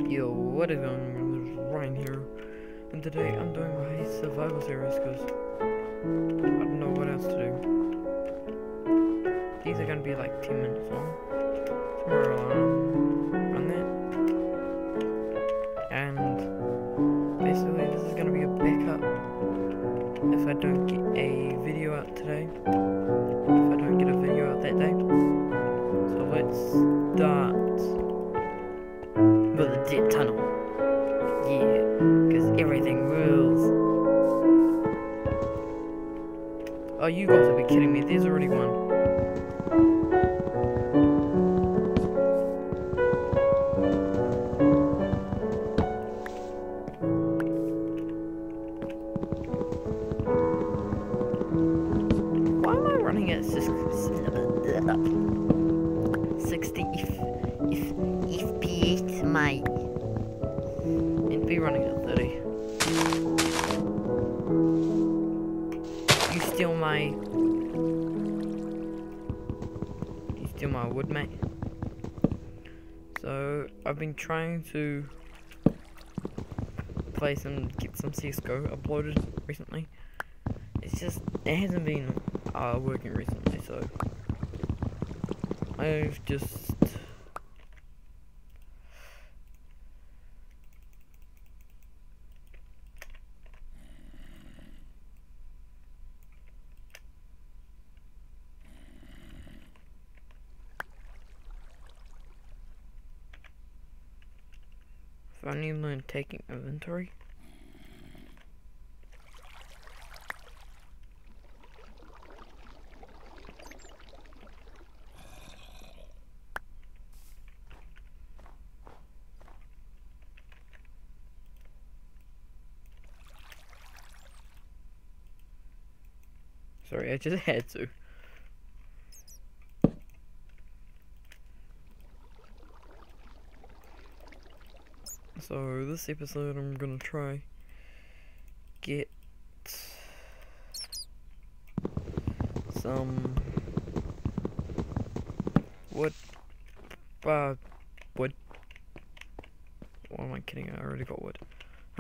Yo, what is going on? This is Ryan here, and today I'm doing my survival series because I don't know what else to do. These are gonna be like 10 minutes long, somewhere around that. And basically, this is gonna be a backup if I don't get a video out today, if I don't get a video out that day. So let's start with the dead tunnel. Yeah, because everything rules. Oh, you got to be kidding me. There's already one. Why am I running at 60 FPS, mate? And be running at 30. You steal my wood, mate. So I've been trying to get some CS:GO uploaded recently. It's just it hasn't been working recently, so I've just finally learned taking inventory. Sorry, I just had to. So this episode I'm gonna try get some wood. Wood. What am I kidding? I already got wood.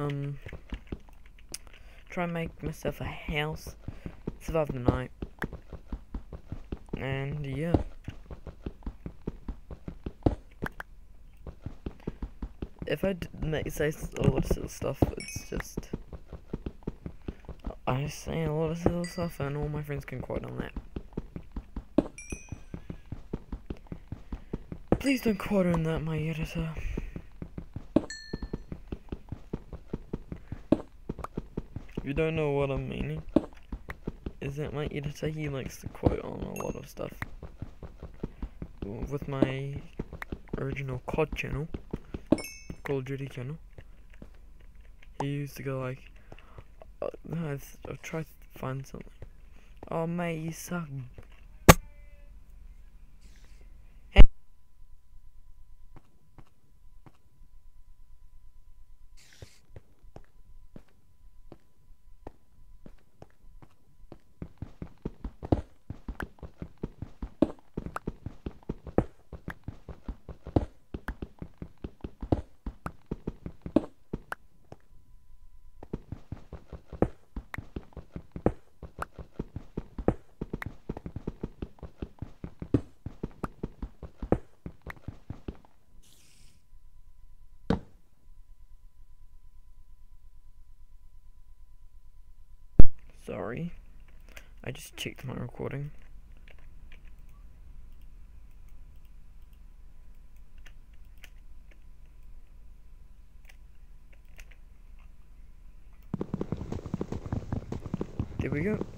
Try and make myself a house, survive the night, and yeah. If I say a lot of silly stuff, it's just I say a lot of silly stuff, and all my friends can quote on that. Please don't quote on that, my editor. If you don't know what I'm meaning, is that my editor, he likes to quote on a lot of stuff. With my original COD channel, Call of Duty channel, he used to go like, I'll try to find something. Oh mate, you suck. Sorry, I just checked my recording. There we go.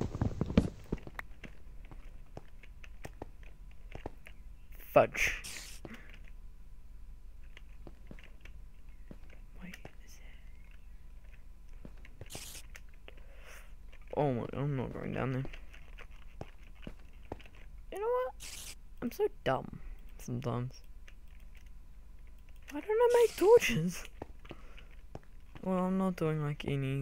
Fudge. Oh my, I'm not going down there. You know what? I'm so dumb sometimes. Why don't I make torches? Well, I'm not doing like any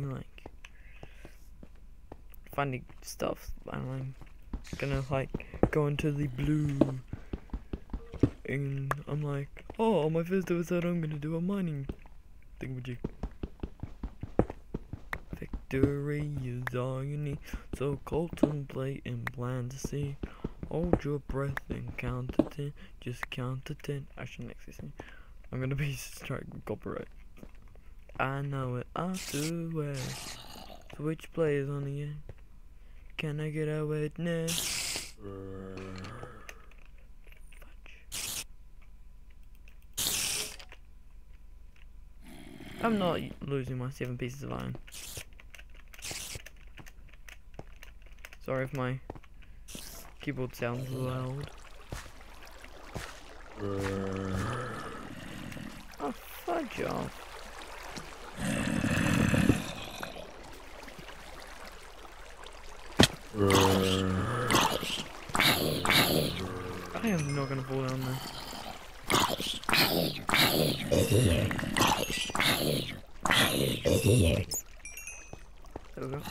funny stuff. I'm gonna like go into the blue and I'm like, Oh, on my first episode I'm gonna do a mining thingamajig. Victory is all you need, so contemplate and plan to see. Hold your breath and count to 10, just count to 10. I shouldn't actually sing. I'm gonna be striking with copyright. I know it, I do it. Switch players on the end. Can I get a witness? I'm not losing my 7 pieces of iron. Sorry if my keyboard sounds loud. Oh, fudge off. I am not gonna fall down there. There we go.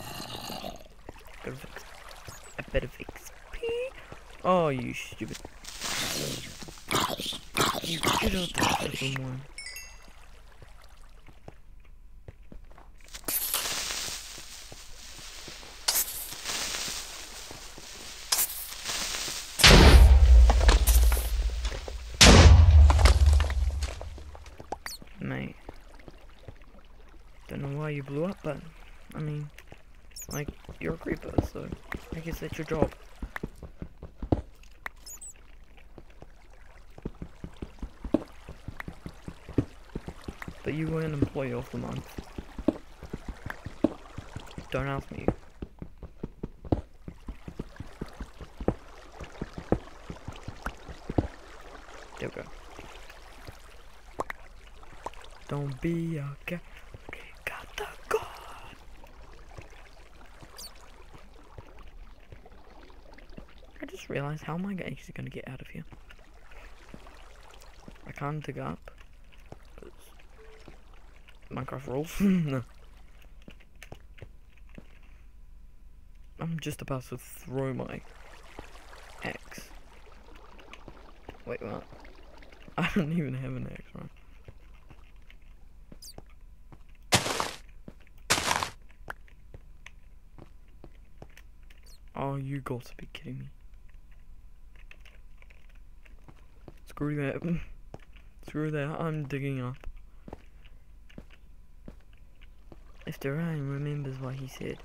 I better fix P. Oh, you stupid. You get out there for more. Mate. Don't know why you blew up, but I mean, like, you're a creeper, so I guess that's your job. But you weren't Employee of the Month. Don't ask me. There we go. Don't be a cat. Got the gun. I just realized, how am I actually gonna get out of here? I can't dig up. Minecraft rules. No. I'm just about to throw my axe. Wait, what? I don't even have an axe, right? Oh, you got to be kidding me. Screw that. Screw that, I'm digging up. If the Ryan remembers what he said.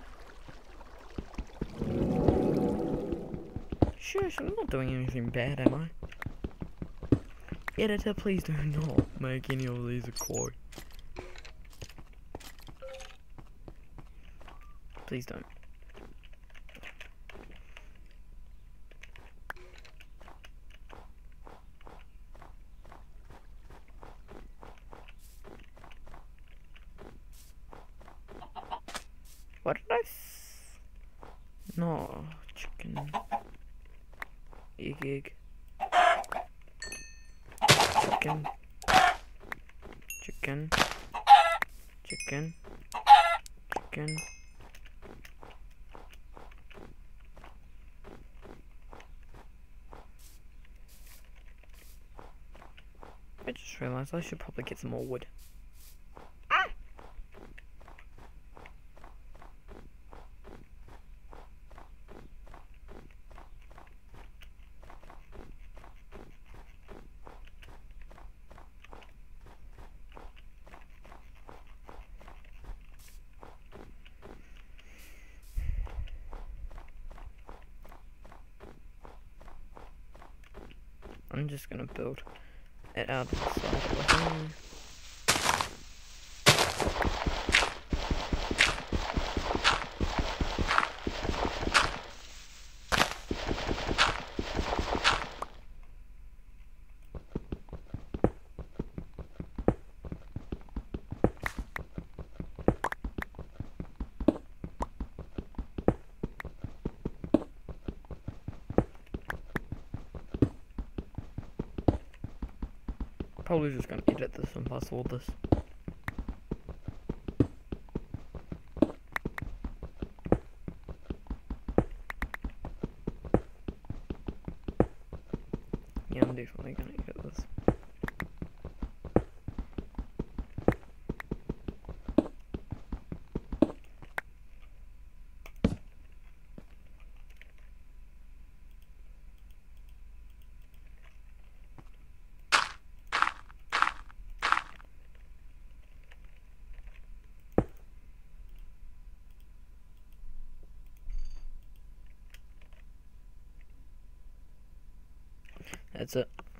Shush, I'm not doing anything bad, am I? Editor, please do not make any of these a quote. Please don't. What did I no, chicken. Egg. Chicken. Chicken. Chicken. Chicken. I just realized I should probably get some more wood. I'm just gonna build it out of the side of the home. Probably just gonna edit this and pass all this. Yeah, I'm definitely gonna edit this. That's it.